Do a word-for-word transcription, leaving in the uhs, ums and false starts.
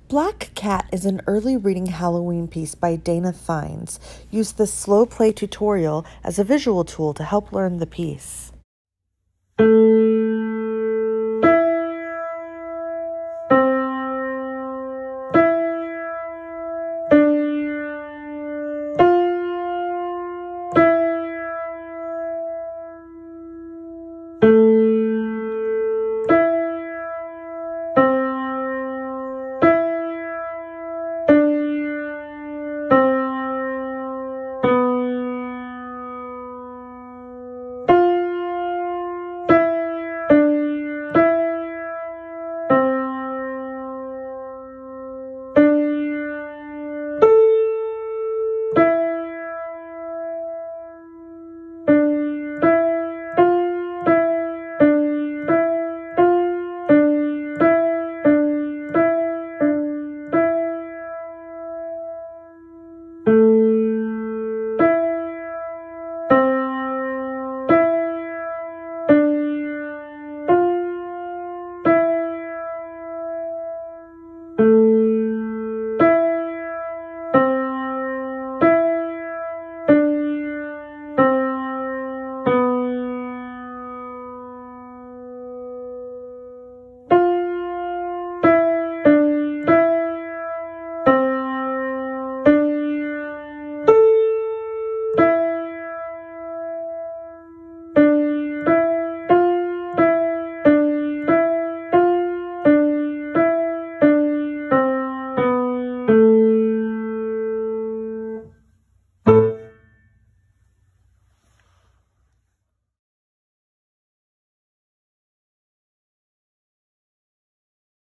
Black Cat is an early reading Halloween piece by Dana Thynes. Use the slow play tutorial as a visual tool to help learn the piece.